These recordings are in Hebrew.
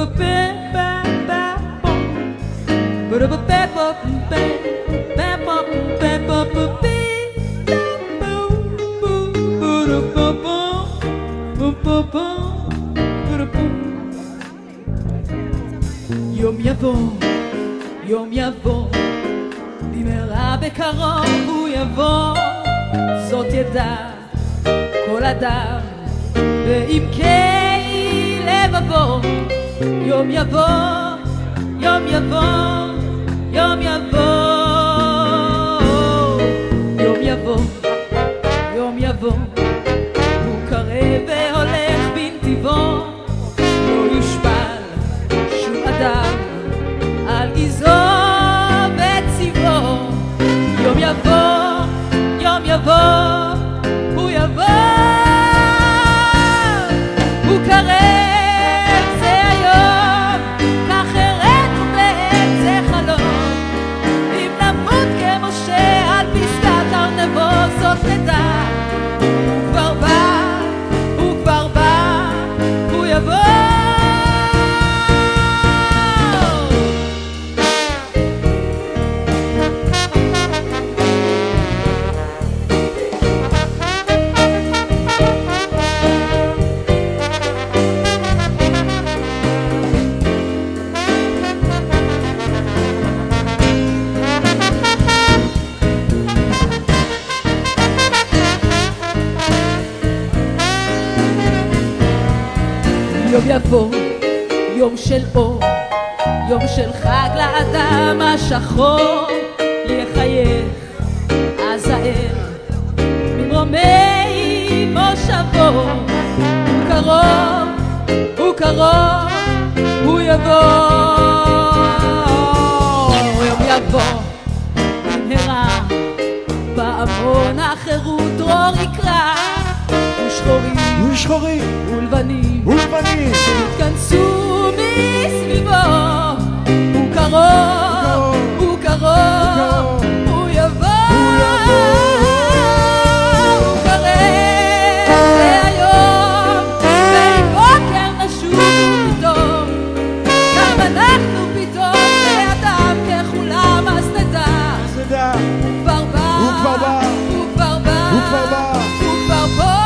יום יבוא, במהרה בקרוב הוא יבוא, זאת ידע כל אדם בעמקי לבבו. יום יבוא, יום יבוא, יום יבוא, יום יבוא, יום יבוא, הוא קרב והולך בנתיבו, לא יושפל שום אדם על גזעו וצבעו. יום יבוא, יום יבוא, הוא יבוא, הוא קרב, זה היום, כך הראינו בעת זה חלום. אם נמות כמשה על פסגת הר נבו, זאת נדע, הוא כבר בא, הוא כבר בא, הוא יבוא. יום יבוא, יום של אור, יום של חג לאדם השחור, יחייך הזעיר ממרומי מושבו. הוא קרוב, הוא קרוב, הוא יבוא. יום יבוא, במהרה, בהמון החירות דרור יקרא, ושחורים ולבנים התכנסו מסביבו. הוא קרוב, הוא קרוב, הוא יבוא, הוא קרב, זה היום, ועם בוקר נשוב פתאום, גם אנחנו פתאום לאדם ככולם, אז נדע, הוא כבר בא, הוא כבר בא, הוא כבר בא, הוא כבר בא, הוא כבר פה.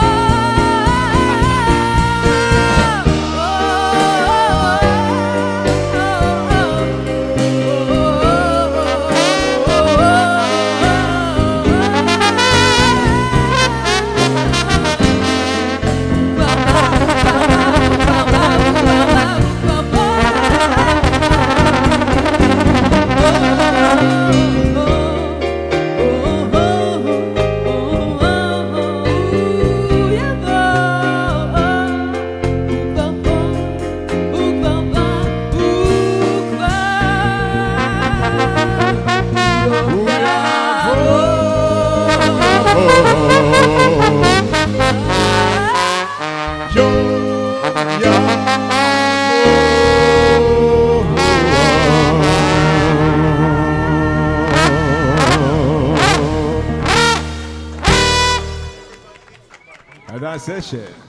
That's it.